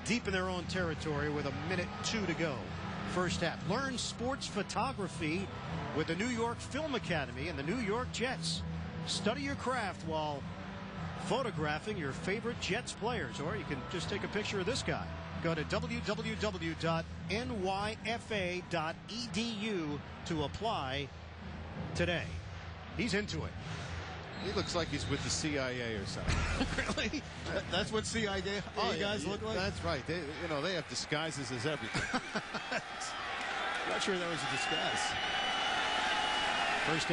deep in their own territory with 1:02 to go. First half. Learn sports photography with the New York Film Academy and the New York Jets. Study your craft while photographing your favorite Jets players, or you can just take a picture of this guy. Go to www.nyfa.edu to apply today. He's into it. He looks like he's with the CIA or something. Really? That's what CIA guys look like? That's right. They have disguises as everything. Not sure that was a disguise. First